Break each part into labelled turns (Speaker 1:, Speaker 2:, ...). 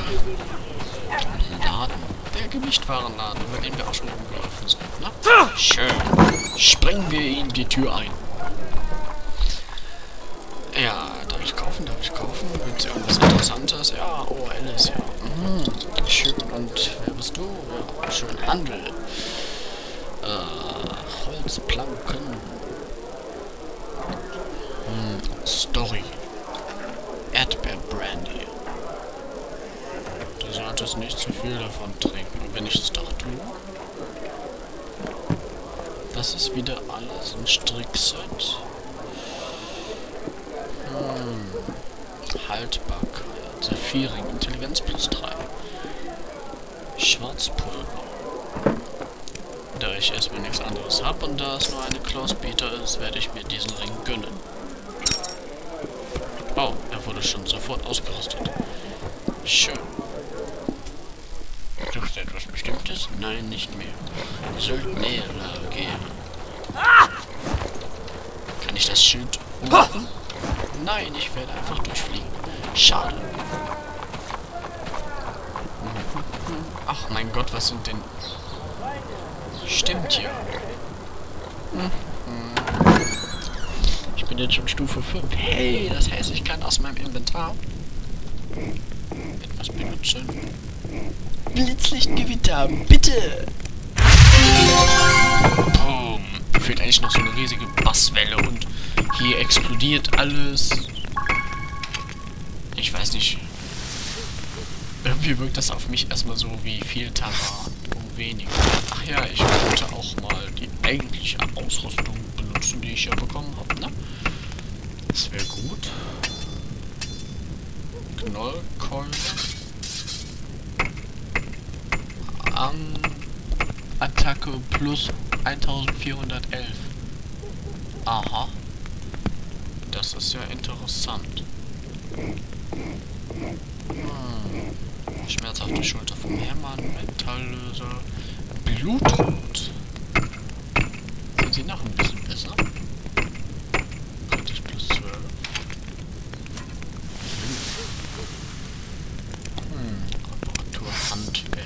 Speaker 1: Laden. Der Gemischtwarenladen, über den wir auch schon rumgelaufen sind. Na? Schön. Sprengen wir ihm die Tür ein. Ja, darf ich kaufen? Gibt es irgendwas Interessantes? Ja, oh, Alice, ja. Schön. Und wer bist du? Ja, schön. Handel. Holzplanken. Story. Erdbeerbrandy. Du solltest nicht zu viel davon trinken, wenn ich es doch tue. Das ist wieder alles ein Strickset. Haltbarkeit. Sephiring. Intelligenz plus 3. Schwarzpulver. Da ich erstmal nichts anderes habe und da es nur eine Klaus-Beta ist, werde ich mir diesen Ring gönnen. Oh, er wurde schon sofort ausgerüstet. Schön. Suchst du etwas Bestimmtes? Nein, nicht mehr. Söldner gehen. Kann ich das Schild ummachen? Nein, ich werde einfach durchfliegen. Schade. Ach mein Gott, was sind denn... Stimmt ja. Ich bin jetzt schon Stufe 5. Hey, das heißt, ich kann aus meinem Inventar etwas benutzen. Blitzlichtgewitter, bitte! Boom. Fehlt eigentlich noch so eine riesige Basswelle und hier explodiert alles. Ich weiß nicht. Irgendwie wirkt das auf mich erstmal so wie viel Taran um wenig. Ach ja, ich wollte auch mal die eigentliche Ausrüstung benutzen, die ich ja bekommen habe, ne? Das wäre gut. Knollkeule. Attacke plus 1411. Aha. Das ist ja interessant. Schmerzhafte Schulter vom Hermann, Metalllöser, Blutrot. Sind sie noch ein bisschen besser? Kritisch plus 12. Reparatur, Handwerk.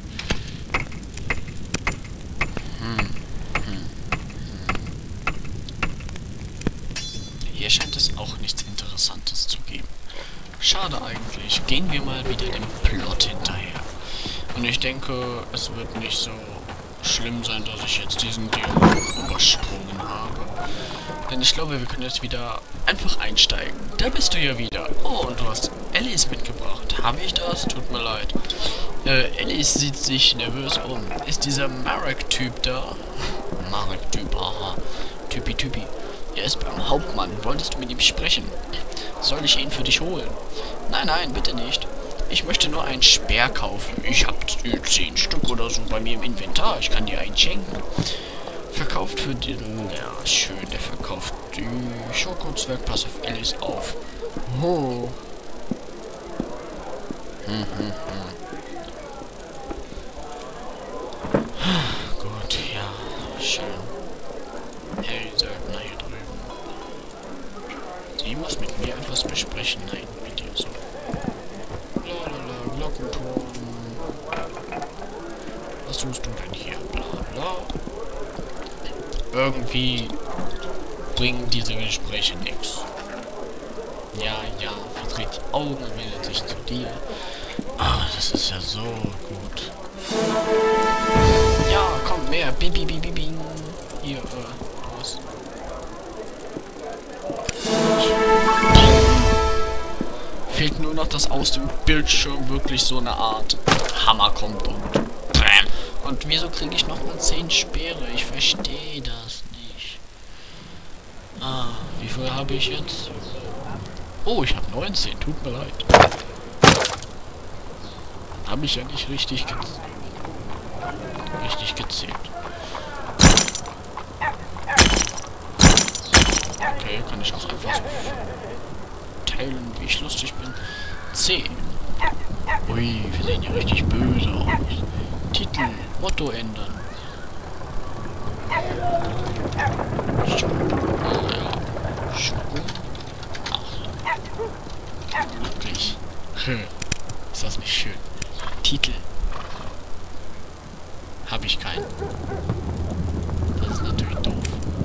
Speaker 1: Hier scheint es auch nichts Interessantes zu geben. Schade eigentlich. Gehen wir mal wieder dem Plot hinterher. Und ich denke, es wird nicht so schlimm sein, dass ich jetzt diesen Dialog übersprungen habe. Denn ich glaube, wir können jetzt wieder einfach einsteigen. Da bist du ja wieder. Oh, und du hast Alice mitgebracht. Habe ich das? Tut mir leid. Alice sieht sich nervös um. Ist dieser Marek-Typ da? Marek-Typ, aha. Typi. Er ist beim Hauptmann. Wolltest du mit ihm sprechen? Soll ich ihn für dich holen? Nein, bitte nicht. Ich möchte nur einen Speer kaufen. Ich habe 10 Stück oder so bei mir im Inventar. Ich kann dir einen schenken. Verkauft für den... Ja, schön. Der verkauft die Schokozwerg. Pass auf Alice auf. Oh. Gut, ja. Schön. Hey, Söldner hier drüben. Sie muss mit mir etwas besprechen. Nein, mit dir so. Lalala, Glockenturm. Was tust du denn hier? Bla. Irgendwie bringen diese Gespräche nichts. Ja, verdreht die Augen und wendet sich zu dir. Ah, das ist ja so gut. Ja, komm, mehr. Bibi. Hier, los. Fehlt nur noch, dass aus dem Bildschirm wirklich so eine Art Hammer kommt und bam. Und wieso kriege ich nochmal 10 Speere? Ich verstehe das nicht. Ah, wie viel habe ich jetzt? Oh, ich habe 19. Tut mir leid. Habe ich ja nicht richtig gezählt. Okay, kann ich auch einfach so teilen, wie ich lustig bin. 10. Ui, wir sehen ja richtig böse aus. Titel, Motto ändern. Schoko. Ach, wirklich. Ist das nicht schön? Titel. Habe ich keinen. Das ist natürlich doof.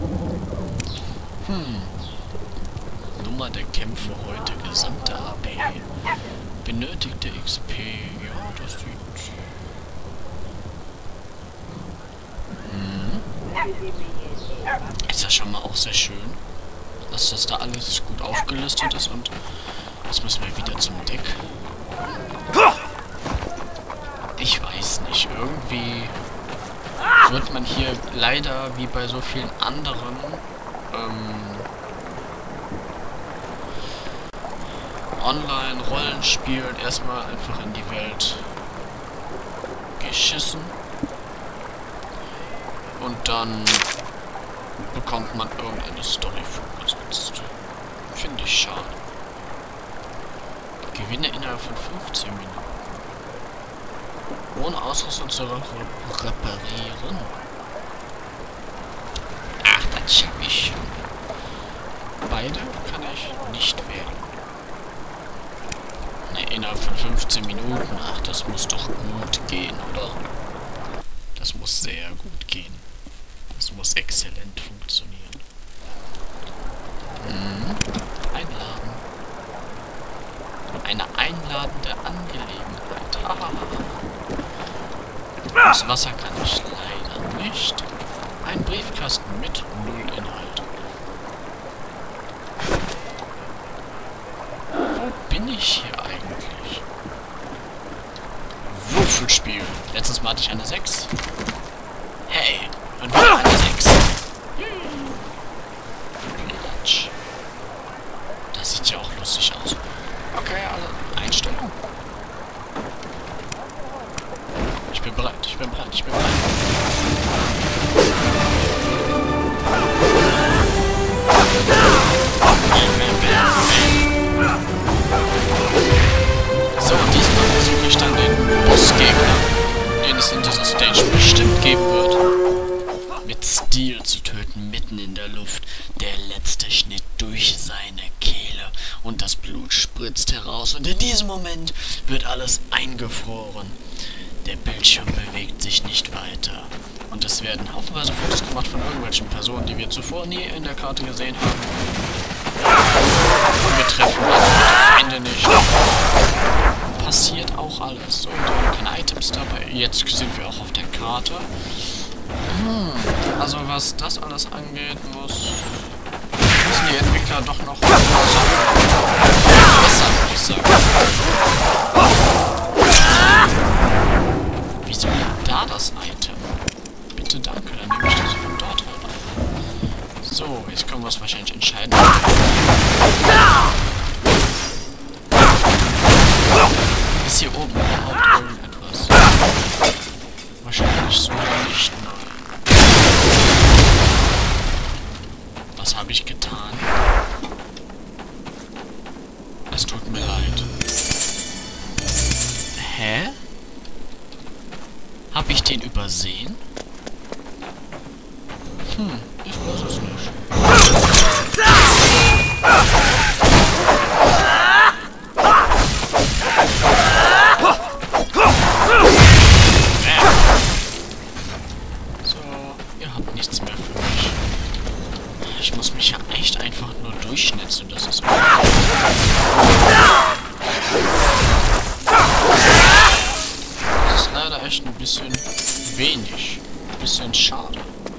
Speaker 1: Nummer der Kämpfe heute. Gesamte AP. Benötigte XP. Ja, das sieht... Ist das schon mal auch sehr schön, dass das da alles gut aufgelistet ist und jetzt müssen wir wieder zum Deck. Ich weiß nicht, irgendwie wird man hier leider wie bei so vielen anderen Online-Rollenspielen erstmal einfach in die Welt geschissen und dann bekommt man irgendeine Story vorgesetzt. Finde ich schade. Gewinne innerhalb von 15 Minuten. Ohne Ausrüstung zu reparieren. Ach, das schaff ich schon. Beide kann ich nicht wählen. Ne, innerhalb von 15 Minuten. Ach, das muss doch gut gehen, oder? Das muss sehr gut gehen. Das muss exzellent funktionieren. Einladen. Eine einladende Angelegenheit. Das Wasser kann ich leider nicht. Ein Briefkasten mit 0 Inhalt. Wo bin ich hier eigentlich? Würfelspiel. Letztes Mal hatte ich eine 6. Hey, und wieder eine 6. Das sieht ja auch lustig aus. Okay, also Einstellung. Ich bin bereit, ich bin bereit, ich bin bereit. So, diesmal versuche ich dann den Bossgegner, den es in dieser Stage bestimmt geben wird, mit Stil zu töten, mitten in der Luft. Der letzte Schnitt durch seine Kehle und das Blut spritzt heraus und in diesem Moment wird alles eingefroren. Der Bildschirm bewegt sich nicht weiter und es werden haufenweise Fotos gemacht von irgendwelchen Personen, die wir zuvor nie in der Karte gesehen haben. Und wir treffen also Feinde nicht. Passiert auch alles. So, und wir haben keine Items dabei. Jetzt sind wir auch auf der Karte. Also was das alles angeht, müssen die Entwickler doch noch besser, würde ich sagen. Wieso liegt da das Item? Bitte danke, dann nehme ich das von dort rein. So, jetzt können wir es wahrscheinlich entscheiden. Ist hier oben überhaupt irgendetwas? Wahrscheinlich so nicht, nein. Was habe ich getan? Es tut mir leid. Hä? Habe ich den übersehen? Ich weiß es nicht. So, ihr habt nichts mehr für mich. Ich muss mich ja echt einfach nur durchschnitzen, das ist leider echt ein bisschen wenig. Ein bisschen schade.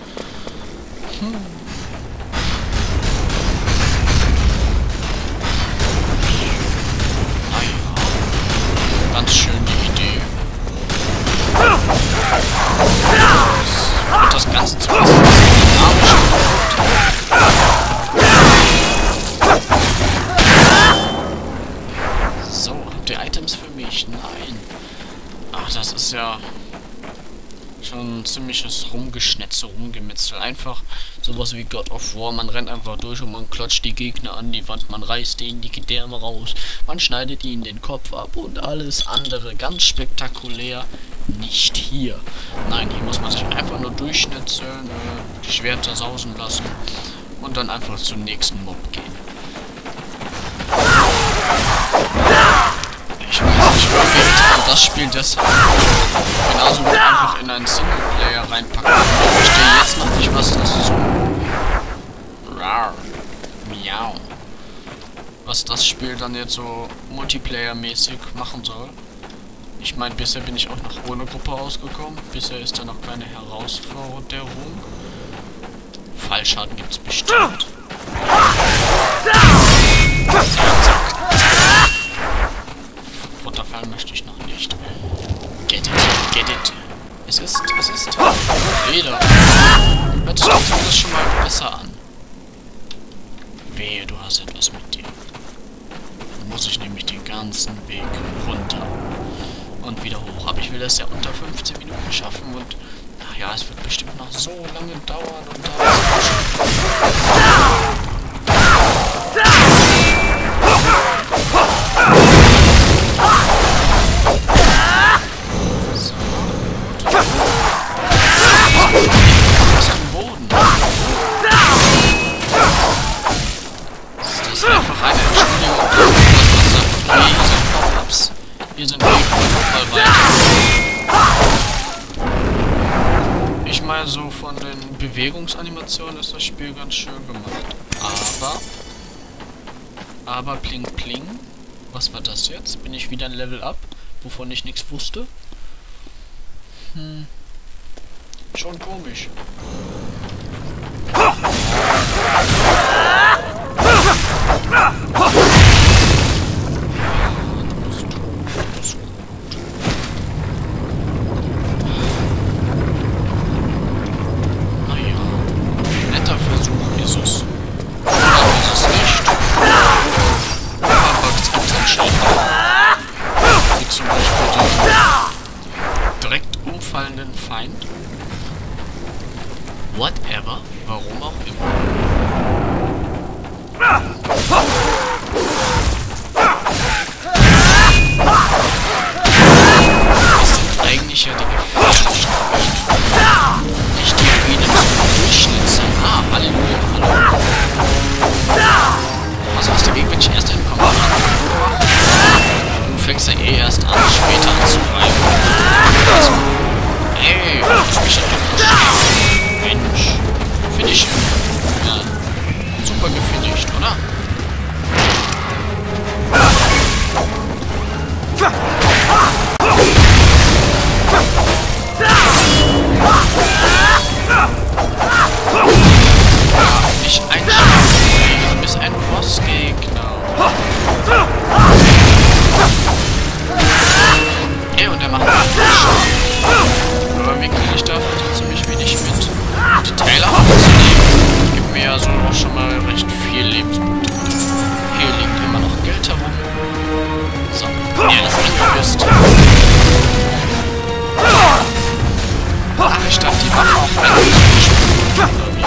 Speaker 1: Naja. Ganz schön die Idee. Und das Ganze zu lassen, was dynamisch wird. So, habt ihr Items für mich? Nein. Ach, das ist ja schon ein ziemliches Rumgeschnetze, Rumgemetzel. Einfach sowas wie God of War. Man rennt einfach durch und man klatscht die Gegner an die Wand. Man reißt denen die Gedärme raus. Man schneidet ihnen den Kopf ab und alles andere. Ganz spektakulär. Nicht hier. Nein, hier muss man sich einfach nur durchschnetzeln, die Schwerter sausen lassen und dann einfach zum nächsten Mob gehen. Ich weiß nicht, das Spiel deshalb genauso gut einfach in einen Singleplayer reinpacken. Ich verstehe jetzt noch nicht, was das so... Rar. Miau. Was das Spiel dann jetzt so Multiplayer-mäßig machen soll. Ich meine, bisher bin ich auch noch ohne Gruppe ausgekommen. Bisher ist da noch keine Herausforderung. Fallschaden gibt's bestimmt. Runterfallen möchte ich noch nicht. Get it, get it. Es ist. Wieder. Hört sich das schon mal besser an. Wehe, du hast etwas mit dir. Dann muss ich nämlich den ganzen Weg runter. Und wieder hoch. Aber ich will das ja unter 15 Minuten schaffen und... Ach ja, es wird bestimmt noch so lange dauern und da so. Was ist am Boden? Das ist einfach eine Entschuldigung, dass man sagt, okay, hier sind Pop-Ups, hier sind Gegner, mal weiter. Ich meine, so von den Bewegungsanimationen ist das Spiel ganz schön gemacht. Aber pling pling. Was war das jetzt? Bin ich wieder ein Level up, wovon ich nichts wusste? Schon komisch. Feind. Whatever. Warum auch immer. Das sind eigentlich ja die gefährlichsten. Nicht die Ruinen zum Durchschnitt. Ah, Halleluja, hallo. Was hast du gegen, wenn ich erst einen Kommando mache? Du fängst ja eh erst an, später anzugreifen. Ey, du musst mich doch verstehen. Mensch. Finish. Ja. Super gefinisht, oder? Ja, nicht einschlafen. Du bist ein Bossgegner. Ey, und der macht aber wie kriege ich davon so ziemlich wenig mit? Die Teile aufzunehmen, gibt mir ja so auch schon mal recht viel Lebenspunkte. Hier liegt immer noch Geld herum. So, wenn ihr das angelöst. Ach, ich darf die Waffe auch einlösen.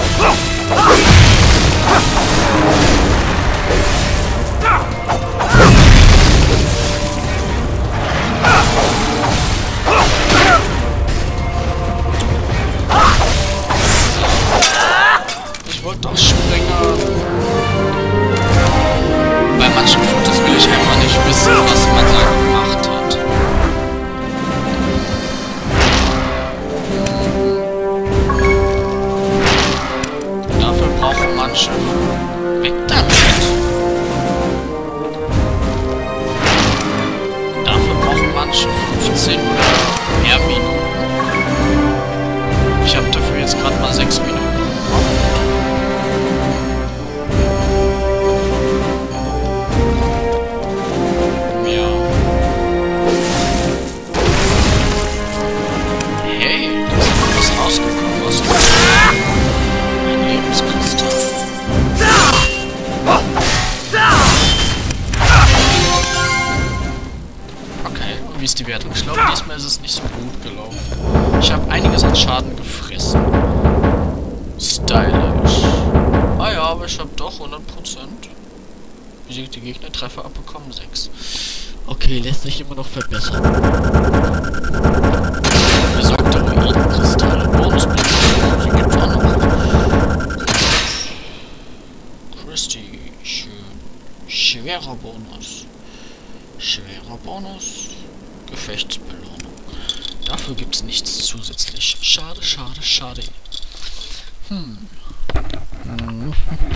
Speaker 1: Ich wollte doch Springer. Bei manchen Fotos will ich einfach nicht wissen, was man da gemacht hat. Dafür brauchen manche... Weg damit! Dafür brauchen manche 15 oder mehr Minuten. Ich habe dafür jetzt gerade mal 6 Minuten. Ja. Hey, da ist noch was rausgekommen aus ein Lebenskristall. Okay, und wie ist die Wertung? Ich glaube, diesmal ist es nicht so gut gelaufen. Ich habe einiges an Schaden gefressen. Stylisch. Ah ja, aber ich habe doch 100%. Besiegte Gegner, Treffer abbekommen, 6. Okay, lässt sich immer noch verbessern. Besorgte Ruinenkristalle. Bonusbelohnung, die gibt's auch noch. Christy, schön. Schwerer Bonus. Schwerer Bonus. Gefechtsbelohnung. Dafür gibt's nichts zusätzlich. Schade, schade, schade.